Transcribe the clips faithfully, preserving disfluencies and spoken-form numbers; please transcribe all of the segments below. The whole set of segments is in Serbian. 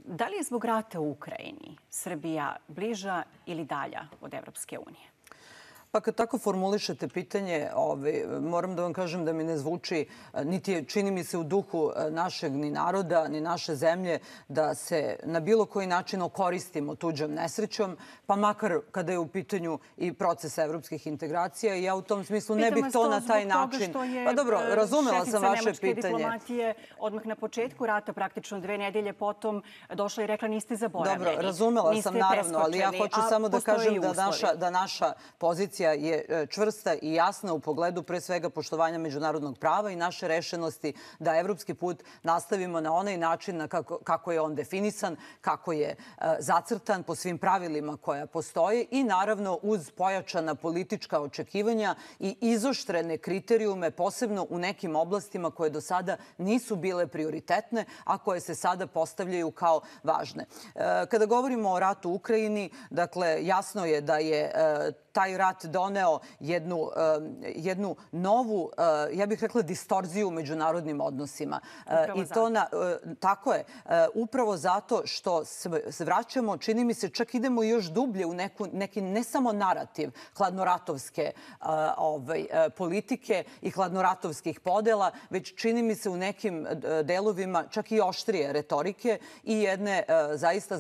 Da li je zbog rata u Ukrajini Srbija bliža ili dalja od Evropske unije? Pa kad tako formulišete pitanje, moram da vam kažem da mi ne zvuči, niti je, čini mi se, u duhu našeg ni naroda, ni naše zemlje, da se na bilo koji način okoristimo tuđom nesrećom, pa makar kada je u pitanju i proces evropskih integracija. I ja u tom smislu ne bih to na taj način... Pa dobro, razumela sam vaše pitanje. Šefica nemačke diplomatije odmah na početku rata, praktično dve nedelje potom, došla i rekla niste zaboravljeni. Dobro, razumela sam naravno, ali ja hoću samo da kažem da naša pozicija je čvrsta i jasna u pogledu pre svega poštovanja međunarodnog prava i naše rešenosti da evropski put nastavimo na onaj način kako je on definisan, kako je zacrtan po svim pravilima koja postoje i naravno uz pojačana politička očekivanja i izoštrene kriterijume, posebno u nekim oblastima koje do sada nisu bile prioritetne, a koje se sada postavljaju kao važne. Kada govorimo o ratu u Ukrajini, dakle, jasno je da je taj rat doneo jednu novu, ja bih rekla, distorziju u međunarodnim odnosima. I to tako je. Upravo zato što se vraćamo, čini mi se, čak idemo još dublje u neki ne samo narativ hladnoratovske politike i hladnoratovskih podela, već čini mi se u nekim delovima čak i oštrije retorike i jedne zaista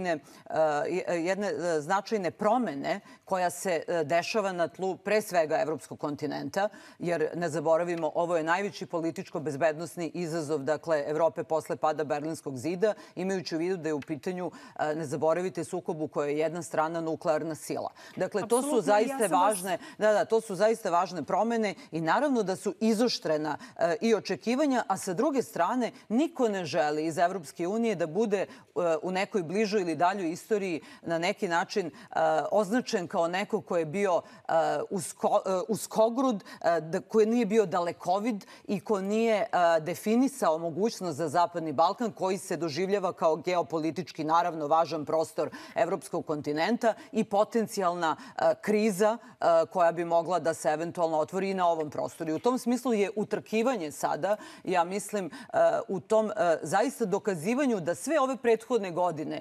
značajne promene koja se dešava na tlu pre svega evropskog kontinenta, jer ne zaboravimo, ovo je najveći političko-bezbednosni izazov, dakle, Evrope posle pada Berlinskog zida, imajući u vidu da je u pitanju, ne zaboravite, sukob u kojoj je jedna strana nuklearna sila. Dakle, to su zaista važne, da, da, to su zaista važne promene i naravno da su izoštrena i očekivanja, a sa druge strane niko ne želi iz Evropske unije da bude u nekoj bližoj ili daljoj istoriji na neki način označen kao neko ko je bio uskogrud, koji nije bio dalekovid i ko nije definisao mogućnost za Zapadni Balkan, koji se doživljava kao geopolitički, naravno, važan prostor evropskog kontinenta i potencijalna kriza koja bi mogla da se eventualno otvori i na ovom prostoru. I u tom smislu je utrkivanje sada, ja mislim, u tom zaista dokazivanju da sve ove prethodne godine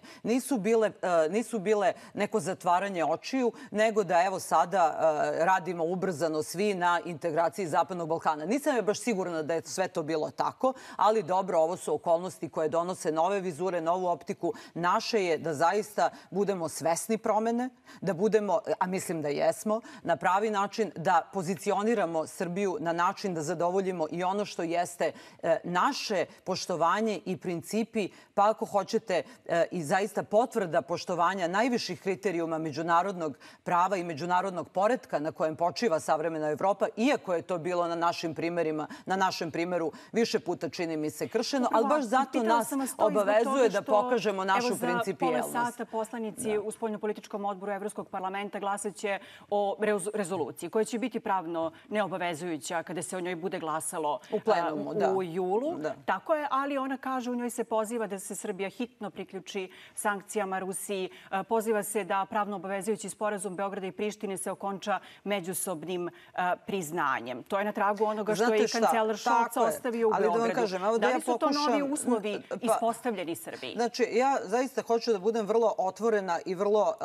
nisu bile neko zatvaranje očiju, nego da evo sada radimo ubrzano svi na integraciji Zapadnog Balkana. Nisam je baš sigurna da je sve to bilo tako, ali dobro, ovo su okolnosti koje donose nove vizure, novu optiku. Naše je da zaista budemo svesni promene, da budemo, a mislim da jesmo, na pravi način da pozicioniramo Srbiju na način da zadovoljimo i ono što jeste naše poštovanje i principi, pa ako hoćete i zaista potvrda poštovanja najviših kriterijuma međunarodnog prava i međunarodnog poretka na kojem počiva savremena Evropa, iako je to bilo na našim primerima, na našem primeru više puta, čini mi se, kršeno, ali baš zato nas obavezuje da pokažemo našu principijelnost. Evo, za pola sata poslanici u spoljnopolitičkom odboru Evropskog parlamenta glasat će o rezoluciji, koja će biti pravno neobavezujuća kada se o njoj bude glasalo u julu. Tako je, ali ona kaže, u njoj se poziva da se Srbija hitno priključi sankcijama Rusiji, poziva se da pravno obavezujući sporazum Beograda i Prištine se okonča međusobnim priznanjem. To je na tragu onoga što je i kancelar Scholz ostavio u Beogradu. Da li su to novi uslovi ispostavljeni Srbiji? Znači, ja zaista hoću da budem vrlo otvorena i vrlo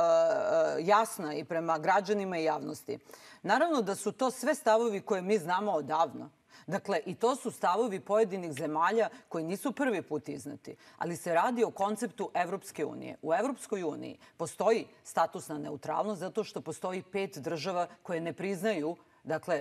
jasna i prema građanima i javnosti. Naravno da su to sve stavovi koje mi znamo odavno. Dakle, i to su stavovi pojedinih zemalja koji nisu prvi put izneti, ali se radi o konceptu Evropske unije. U Evropskoj uniji postoji statusna neutralnost zato što postoji pet država koje ne priznaju, dakle,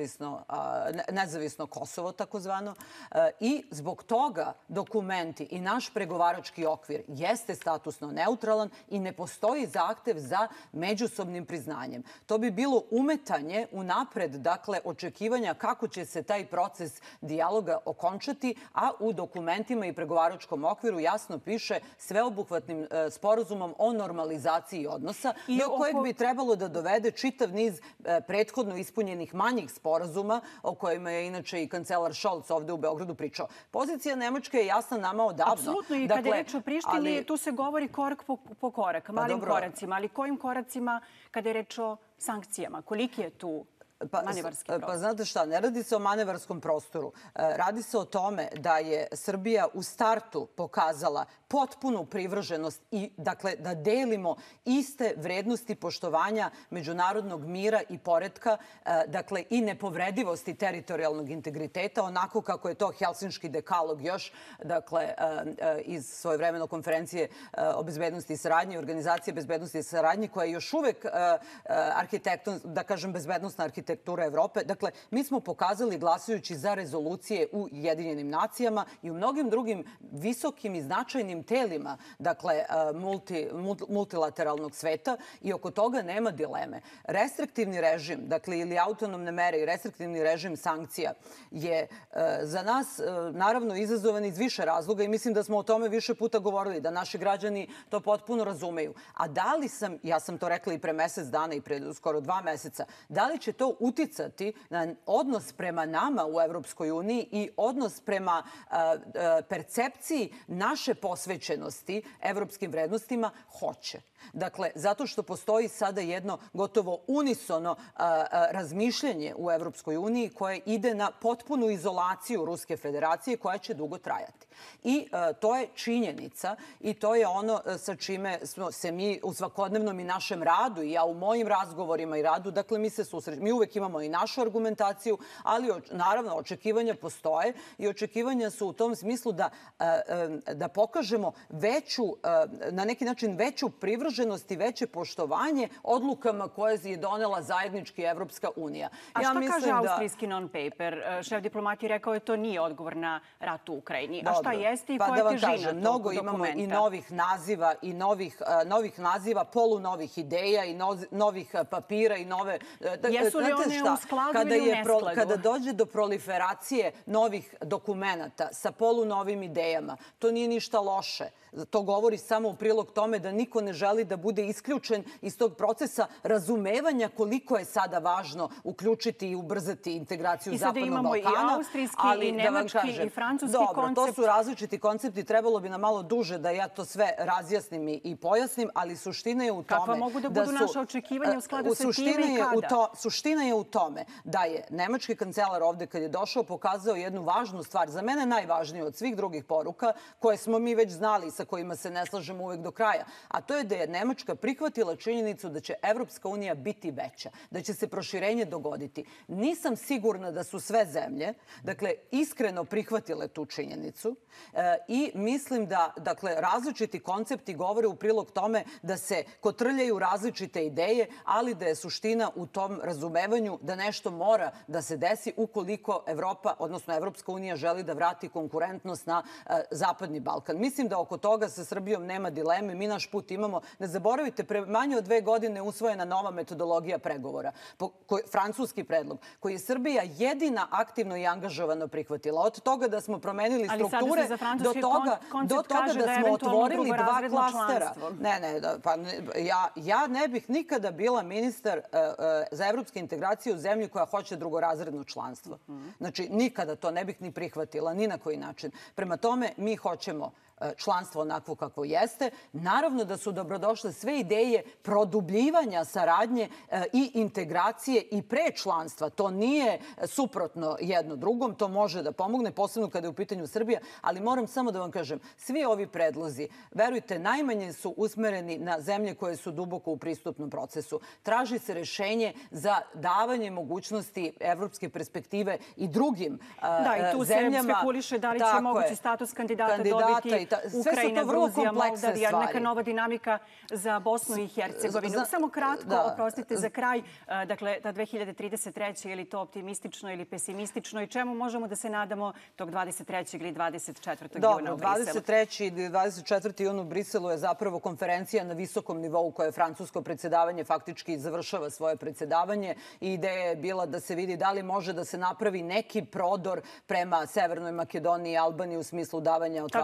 nezavisno Kosovo, takozvano, i zbog toga dokumenti i naš pregovarački okvir jeste statusno neutralan i ne postoji zahtev za međusobnim priznanjem. To bi bilo umetanje unapred, dakle, očekivanja kako će se taj proces dijaloga okončati, a u dokumentima i pregovaračkom okviru jasno piše sveobuhvatnim sporazumom o normalizaciji odnosa, do kojeg bi trebalo da dovede čitav niz prethodno ispunjenih manjih sporazuma, o kojima je inače i kancelar Scholz ovde u Beogradu pričao. Pozicija Nemačke je jasna nama odavno. Apsolutno, i kada je reč o Prištini, tu se govori korak po korak, malim koracima. Ali kojim koracima kada je reč o sankcijama? Koliki je tu manevarski prostor? Pa znate šta, ne radi se o manevarskom prostoru. Radi se o tome da je Srbija u startu pokazala potpunu privrženost i dakle da delimo iste vrednosti poštovanja međunarodnog mira i poretka, dakle i nepovredivosti teritorijalnog integriteta, onako kako je to Helsinški dekalog još, dakle iz svojevremeno konferencije o bezbednosti i saradnji, organizacije bezbednosti i saradnji, koja je još uvek arhitekton, da kažem, bezbednostna arhitektura Evrope. Dakle, mi smo pokazali glasajući za rezolucije u Ujedinjenim nacijama i u mnogim drugim visokim i značajnim telima, dakle, multi, multilateralnog sveta, i oko toga nema dileme. Restriktivni režim, dakle, ili autonomne mere i restriktivni režim sankcija je za nas, naravno, izazovan iz više razloga i mislim da smo o tome više puta govorili, da naši građani to potpuno razumeju. A da li sam, ja sam to rekla i pre mesec dana i pre skoro dva meseca, da li će to uticati na odnos prema nama u Evropskoj uniji i odnos prema percepciji naše posvećenosti evropskim vrednostima? Hoće. Dakle, zato što postoji sada jedno gotovo unisono razmišljanje u Evropskoj uniji koje ide na potpunu izolaciju Ruske federacije koja će dugo trajati. I to je činjenica i to je ono sa čime smo se mi u svakodnevnom i našem radu, i ja u mojim razgovorima i radu, dakle mi se susrećemo. Mi uvek imamo i našu argumentaciju, ali naravno očekivanja postoje i očekivanja su u tom smislu da, da pokažemo veću, na neki način veću privrženost i veće poštovanje odlukama koje je donela zajednički Evropska unija. A ja šta mislim kaže austrijski non-paper? Šef diplomatije rekao je to nije odgovor na rat u Ukrajini. A šta jeste i koja je težina tog dokumenta? Mnogo imamo i novih naziva i novih, novih naziva, polunovih ideja i novih papira i nove... Jesu li one u skladu ili u neskladu? Kada dođe do proliferacije novih dokumenata sa polunovim idejama, to nije ništa loše. To govori samo u prilog tome da niko ne želi da bude isključen iz tog procesa razumevanja koliko je sada važno uključiti i ubrzati integraciju Zapadnog Balkana. I sada imamo i austrijski, i nemački, i francuski koncept. Dobro, to su različiti koncepti. Trebalo bi nam malo duže da ja to sve razjasnim i pojasnim, ali suština je u tome... Kakva mogu da budu naše očekivanja u skladu sa time i kada? Suština je u tome da je nemački kancelar ovde kad je došao pokazao jednu važnu stvar, za mene najvažniju od svih drugih poruka, koje smo mi već znali, sa kojima se ne slažemo uvek do kraja, a to je da je Nemačka prihvatila činjenicu da će Evropska unija biti veća, da će se proširenje dogoditi. Nisam sigurna da su sve zemlje, dakle, iskreno prihvatile tu činjenicu i mislim da, dakle, različiti koncepti govore u prilog tome da se kotrljaju različite ideje, ali da je suština u tom razumevanju da nešto mora da se desi ukoliko Evropa, odnosno Evropska unija želi da vrati konkurentnost na Zapadni Balkan. Mislim da oko toga sa Srbijom nema dileme. Mi naš put imamo. Ne zaboravite, pre manje od dve godine usvojena nova metodologija pregovora, francuski predlog, koji je Srbija jedina aktivno i angažovano prihvatila. Od toga da smo promenili strukture do toga, do toga da smo otvorili dva klastera. Ne, ne, pa ja, ja ne bih nikada bila ministar za evropske integracije u zemlji koja hoće drugorazredno članstvo. Znači, nikada to ne bih ni prihvatila, ni na koji način. Prema tome, mi hoćemo članstvo onako kako jeste. Naravno da su dobrodošle sve ideje produbljivanja saradnje i integracije i pre članstva. To nije suprotno jedno drugom, to može da pomogne, posebno kada je u pitanju Srbija, ali moram samo da vam kažem, svi ovi predlozi, verujte, najmanje su usmereni na zemlje koje su duboko u pristupnom procesu. Traži se rešenje za davanje mogućnosti evropske perspektive i drugim zemljama. Da, i tu se spekuliše da li će mogući status kandidata dobiti Ukrajina, Gruzija, Moldavija, neka nova dinamika za Bosnu i Hercegovinu. Samo kratko, oprostite, za kraj, dakle, ta dve hiljade trideset treće je li to optimistično ili pesimistično i čemu možemo da se nadamo tog dvadeset trećeg ili dvadeset četvrtog juna u Briselu? Dobro, dvadeset treći ili dvadeset četvrti jun u Briselu je zapravo konferencija na visokom nivou koje francusko predsjedavanje faktički završava svoje predsjedavanje i ideja je bila da se vidi da li može da se napravi neki prodor prema Severnoj Makedoniji i Albaniji u smislu davanja, otvaranja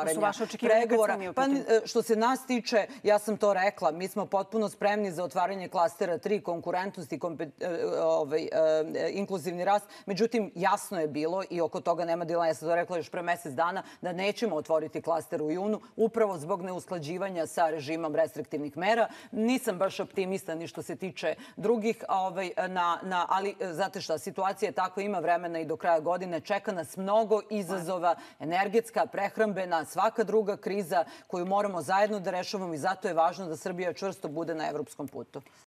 pregovora. Pa što se nas tiče, ja sam to rekla, mi smo potpuno spremni za otvaranje klastera tri, konkurentnost i inkluzivni rast. Međutim, jasno je bilo i oko toga nema dilema, ja sam to rekla još pre mesec dana, da nećemo otvoriti klaster u junu, upravo zbog neusklađivanja sa režimom restriktivnih mera. Nisam baš optimista ni što se tiče drugih, ali znate šta, situacija je takva, ima vremena i do kraja godine, čeka nas mnogo izazova, energetska, prehrambena, svaka druga kriza koju moramo zajedno da rešavamo i zato je važno da Srbija čvrsto bude na evropskom putu.